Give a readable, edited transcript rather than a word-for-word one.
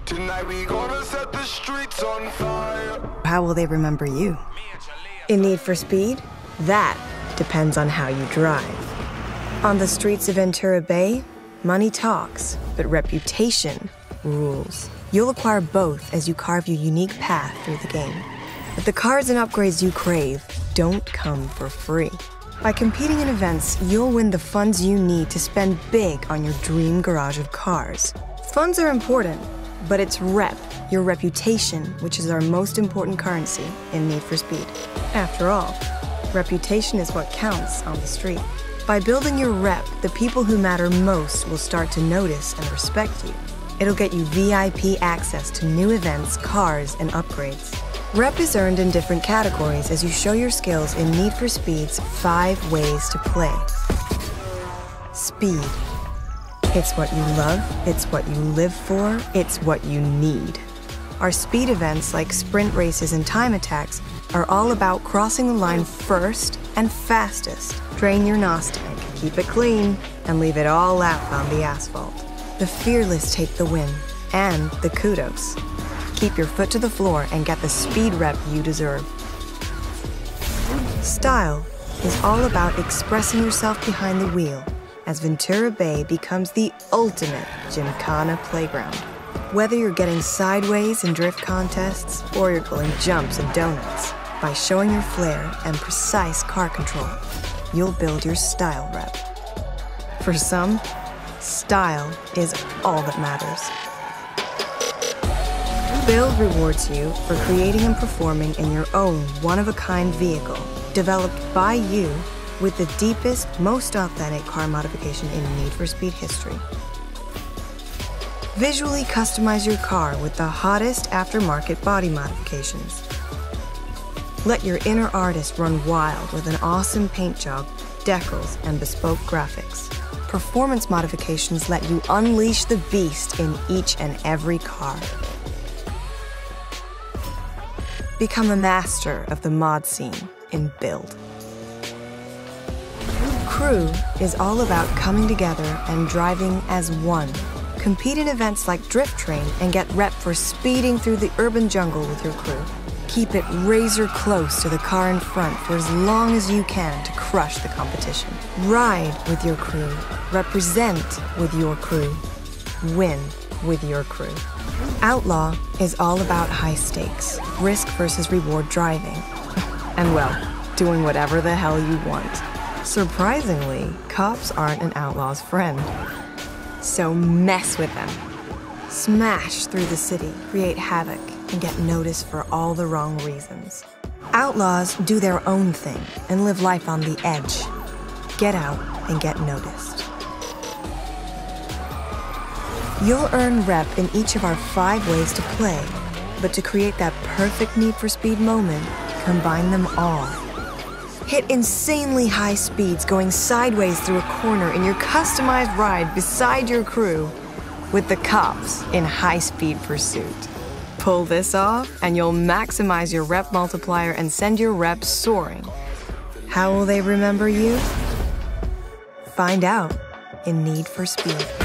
Tonight we gonna set the streets on fire. How will they remember you? In Need for Speed, that depends on how you drive. On the streets of Ventura Bay, money talks, but reputation rules. You'll acquire both as you carve your unique path through the game. But the cars and upgrades you crave don't come for free. By competing in events, you'll win the funds you need to spend big on your dream garage of cars. Funds are important, but it's rep, your reputation, which is our most important currency in Need for Speed. After all, reputation is what counts on the street. By building your rep, the people who matter most will start to notice and respect you. It'll get you VIP access to new events, cars, and upgrades. Rep is earned in different categories as you show your skills in Need for Speed's 5 ways to play. Speed. It's what you love, it's what you live for, it's what you need. Our speed events like sprint races and time attacks are all about crossing the line first and fastest. Drain your NOS tank, keep it clean, and leave it all out on the asphalt. The fearless take the win, and the kudos. Keep your foot to the floor and get the speed rep you deserve. Style is all about expressing yourself behind the wheel as Ventura Bay becomes the ultimate Gymkhana playground. Whether you're getting sideways in drift contests or you're pulling jumps and donuts, by showing your flair and precise car control, you'll build your style rep. For some, style is all that matters. Build rewards you for creating and performing in your own one-of-a-kind vehicle, developed by you with the deepest, most authentic car modification in Need for Speed history. Visually customize your car with the hottest aftermarket body modifications. Let your inner artist run wild with an awesome paint job, decals, and bespoke graphics. Performance modifications let you unleash the beast in each and every car. Become a master of the mod scene in Build. Crew is all about coming together and driving as one. Compete in events like Drift Train and get rep for speeding through the urban jungle with your crew. Keep it razor close to the car in front for as long as you can to crush the competition. Ride with your crew. Represent with your crew. Win with your crew. Outlaw is all about high stakes, risk versus reward driving. And well, doing whatever the hell you want. Surprisingly, cops aren't an outlaw's friend. So mess with them. Smash through the city, create havoc, and get noticed for all the wrong reasons. Outlaws do their own thing and live life on the edge. Get out and get noticed. You'll earn rep in each of our 5 ways to play, but to create that perfect Need for Speed moment, combine them all. Hit insanely high speeds going sideways through a corner in your customized ride beside your crew with the cops in high-speed pursuit. Pull this off and you'll maximize your rep multiplier and send your reps soaring. How will they remember you? Find out in Need for Speed.